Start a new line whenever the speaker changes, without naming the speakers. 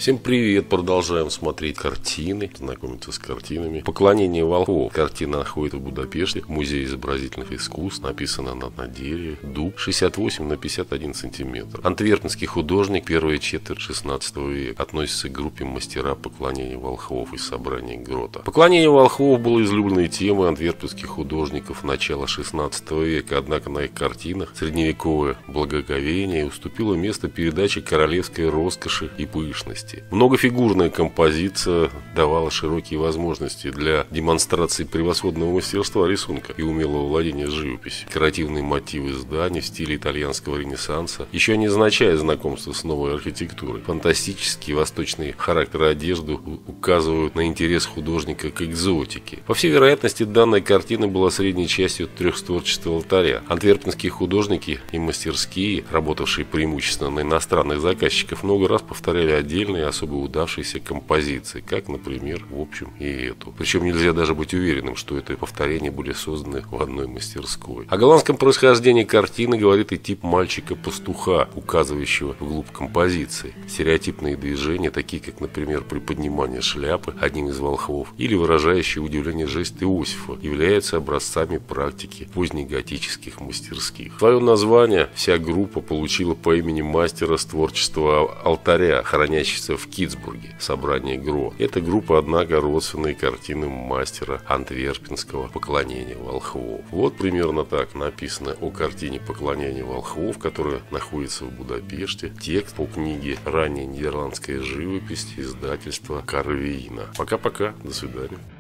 Всем привет! Продолжаем смотреть картины, знакомиться с картинами. «Поклонение волхвов». Картина находится в Будапеште, в Музее изобразительных искусств. Написана она на дереве. Дуб 68 на 51 сантиметр. Антверпенский художник, первая четверть 16 века. Относится к группе мастера поклонения волхвов из собрания Грота. Поклонение волхвов было излюбленной темой антверпенских художников начала 16 века. Однако на их картинах средневековое благоговение уступило место передаче королевской роскоши и пышности. Многофигурная композиция давала широкие возможности для демонстрации превосходного мастерства рисунка и умелого владения живописью. Декоративные мотивы зданий в стиле итальянского ренессанса еще не означает знакомство с новой архитектурой. Фантастический восточный характер одежды указывают на интерес художника к экзотике. По всей вероятности, данная картина была средней частью трехстворчатого алтаря. Антверпенские художники и мастерские, работавшие преимущественно на иностранных заказчиков, много раз повторяли отдельные особо удавшиеся композиции, как, например, в общем и эту. Причем нельзя даже быть уверенным, что это повторения были созданы в одной мастерской. О голландском происхождении картины говорит и тип мальчика-пастуха, указывающего вглубь композиции. Стереотипные движения, такие как, например, приподнимание шляпы одним из волхвов или выражающие удивление жест Иосифа, являются образцами практики позднеготических мастерских. Свое название вся группа получила по имени мастера с творчества алтаря, хранящегося в Китсбурге, собрание Гро. Эта группа, однако, родственные картины мастера антверпенского поклонения волхвов. Вот примерно так написано о картине поклонения волхвов, которая находится в Будапеште. Текст по книге «Ранняя нидерландская живопись», издательства Карвина. Пока-пока, до свидания.